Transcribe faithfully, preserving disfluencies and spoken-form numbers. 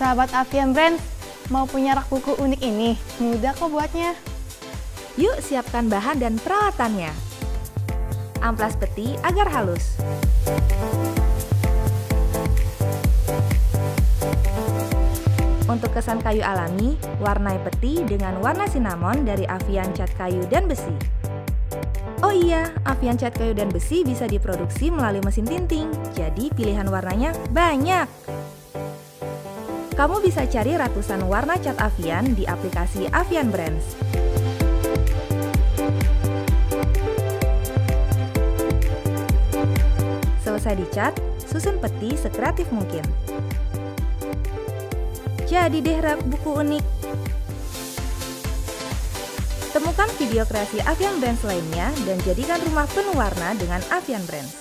Sahabat Avian Brands, mau punya rak buku unik ini? Mudah kok buatnya. Yuk siapkan bahan dan peralatannya. Amplas peti agar halus. Untuk kesan kayu alami, warnai peti dengan warna cinnamon dari Avian Cat Kayu dan Besi. Oh iya, Avian Cat Kayu dan Besi bisa diproduksi melalui mesin tinting, jadi pilihan warnanya banyak. Kamu bisa cari ratusan warna cat Avian di aplikasi Avian Brands. Selesai dicat, susun peti sekreatif mungkin. Jadi deh rak buku unik. Temukan video kreasi Avian Brands lainnya dan jadikan rumah penuh warna dengan Avian Brands.